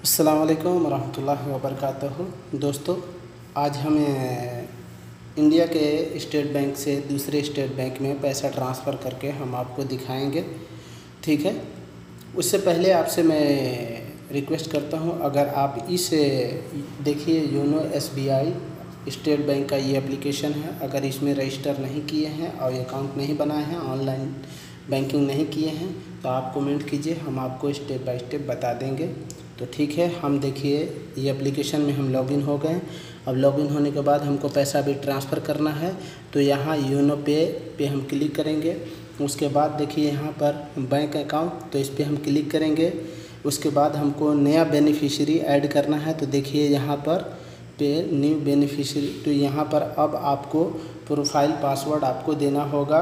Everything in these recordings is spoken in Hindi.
अस्सलाम वालेकुम रहमतुल्लाहि व बरकातहू। दोस्तों, आज हमें इंडिया के स्टेट बैंक से दूसरे स्टेट बैंक में पैसा ट्रांसफ़र करके हम आपको दिखाएंगे। ठीक है, उससे पहले आपसे मैं रिक्वेस्ट करता हूं, अगर आप इस देखिए योनो SBI स्टेट बैंक का ये एप्लीकेशन है, अगर इसमें रजिस्टर नहीं किए हैं और अकाउंट नहीं बनाए हैं, ऑनलाइन बैंकिंग नहीं किए हैं, तो आप कमेंट कीजिए, हम आपको स्टेप बाय स्टेप बता देंगे। तो ठीक है, हम देखिए ये एप्लीकेशन में हम लॉगिन हो गए। अब लॉगिन होने के बाद हमको पैसा भी ट्रांसफ़र करना है, तो यहाँ योनो पे हम क्लिक करेंगे। उसके बाद देखिए यहाँ पर बैंक अकाउंट, तो इस पर हम क्लिक करेंगे। उसके बाद हमको नया बेनिफिशियरी ऐड करना है, तो देखिए यहाँ पर पे न्यू बेनिफिशियरी, तो यहाँ पर अब आपको प्रोफाइल पासवर्ड आपको देना होगा।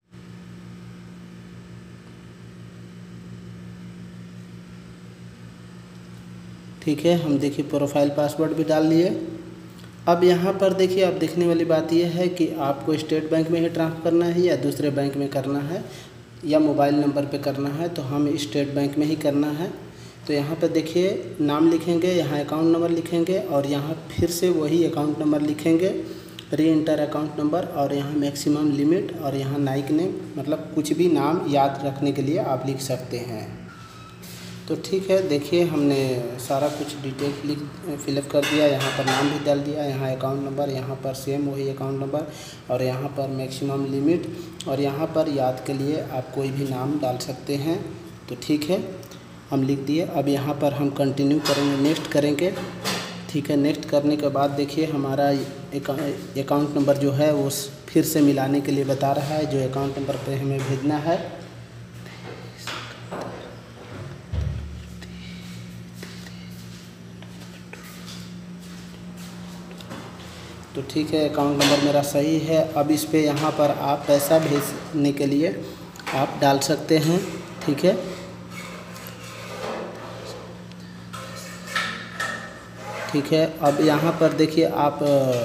ठीक है, हम देखिए प्रोफाइल पासवर्ड भी डाल लिए। अब यहाँ पर देखिए, अब देखने वाली बात यह है कि आपको स्टेट बैंक में ही ट्रांसफ़र करना है या दूसरे बैंक में करना है या मोबाइल नंबर पे करना है, तो हम स्टेट बैंक में ही करना है। तो यहाँ पर देखिए नाम लिखेंगे, यहाँ अकाउंट नंबर लिखेंगे और यहाँ फिर से वही अकाउंट नंबर लिखेंगे, री एंटर अकाउंट नंबर, और यहाँ मैक्सिमम लिमिट, और यहाँ नाइक नेम, मतलब कुछ भी नाम याद रखने के लिए आप लिख सकते हैं। तो ठीक है, देखिए हमने सारा कुछ डिटेल फिलअप कर दिया। यहाँ पर नाम भी डाल दिया, यहाँ अकाउंट नंबर, यहाँ पर सेम वही अकाउंट नंबर, और यहाँ पर मैक्सिमम लिमिट, और यहाँ पर याद के लिए आप कोई भी नाम डाल सकते हैं। तो ठीक है, हम लिख दिए। अब यहाँ पर हम कंटिन्यू करेंगे, नेक्स्ट करेंगे। ठीक है, नेक्स्ट करने के बाद देखिए हमारा अकाउंट नंबर जो है वो फिर से मिलाने के लिए बता रहा है, जो अकाउंट नंबर पे हमें भेजना है। तो ठीक है, अकाउंट नंबर मेरा सही है। अब इस पे यहाँ पर आप पैसा भेजने के लिए आप डाल सकते हैं। ठीक है, ठीक है। अब यहाँ पर देखिए आप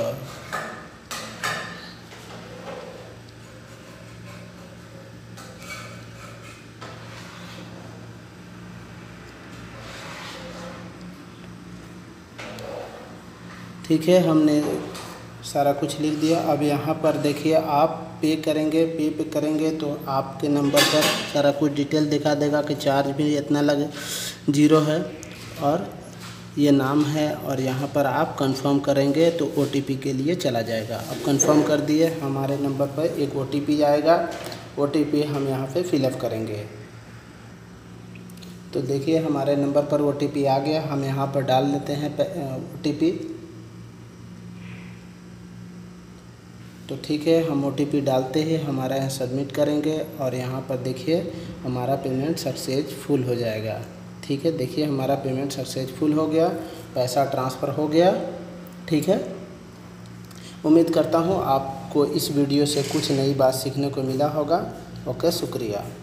ठीक है, हमने सारा कुछ लिख दिया। अब यहाँ पर देखिए आप पे करेंगे, पे करेंगे तो आपके नंबर पर सारा कुछ डिटेल दिखा देगा कि चार्ज भी इतना लगे, 0 है, और ये नाम है, और यहाँ पर आप कंफर्म करेंगे तो OTP के लिए चला जाएगा। अब कंफर्म कर दिए, हमारे नंबर पर एक OTP आएगा। OTP हम यहाँ पे फिलअप करेंगे। तो देखिए हमारे नंबर पर OTP आ गया, हम यहाँ पर डाल लेते हैं OTP। तो ठीक है, हम OTP डालते ही हमारा यहाँ सबमिट करेंगे, और यहाँ पर देखिए हमारा पेमेंट सक्सेसफुल हो जाएगा। ठीक है, देखिए हमारा पेमेंट सक्सेसफुल हो गया, पैसा ट्रांसफ़र हो गया। ठीक है, उम्मीद करता हूँ आपको इस वीडियो से कुछ नई बात सीखने को मिला होगा। ओके, शुक्रिया।